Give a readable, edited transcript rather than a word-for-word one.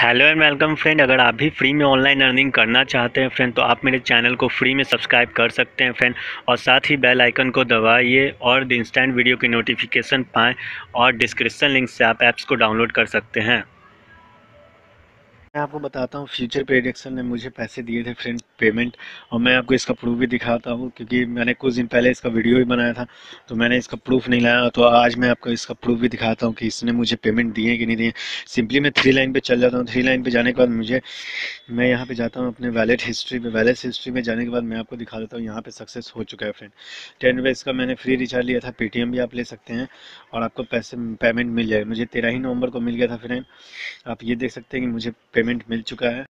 Hello and welcome friend. अगर आप भी फ्री में ऑनलाइन अर्निंग करना चाहते हैं फ्रेंड, तो आप मेरे चैनल को फ्री में सब्सक्राइब कर सकते हैं फ्रेंड, और साथ ही बेल आइकन को दबाइए और इंस्टेंट वीडियो की नोटिफिकेशन पाएँ, और डिस्क्रिप्शन लिंक से आप ऐप्स को डाउनलोड कर सकते हैं। मैं आपको बताता हूँ, फ्यूचर प्रेडिक्शन ने मुझे पैसे दिए थे फ्रेंड, पेमेंट। और मैं आपको इसका प्रूफ भी दिखाता हूँ, क्योंकि मैंने कुछ दिन पहले इसका वीडियो भी बनाया था, तो मैंने इसका प्रूफ नहीं लाया। तो आज मैं आपको इसका प्रूफ भी दिखाता हूँ कि इसने मुझे पेमेंट दिए कि नहीं दिए। सिंपली मैं थ्री लाइन पे चल जाता हूँ। थ्री लाइन पे जाने के बाद मैं यहाँ पे जाता हूँ अपने वैलेट हिस्ट्री पे। वैलेट हिस्ट्री में जाने के बाद मैं आपको दिखा देता हूँ, यहाँ पे सक्सेस हो चुका है फ्रेंड। 10 रुपये का मैंने फ्री रिचार्ज लिया था। पेटीएम भी आप ले सकते हैं और आपको पेमेंट मिल जाएगा। मुझे 13 ही नवंबर को मिल गया था फ्रेंड। आप ये देख सकते हैं कि मुझे पेमेंट मिल चुका है।